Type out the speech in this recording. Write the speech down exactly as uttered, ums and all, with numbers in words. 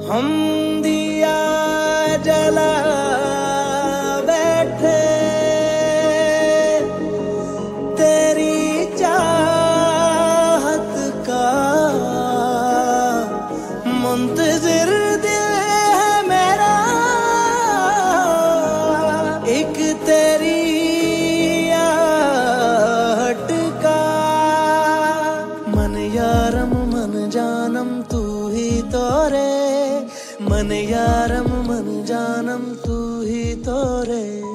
हम दिया जला बैठे तेरी चाहत का मुंतजिर दिल है मेरा, एक तेरी आहट का। मन यारम मन जानम तू ही तो रे, मन यारम मन जानम तू ही तो रे।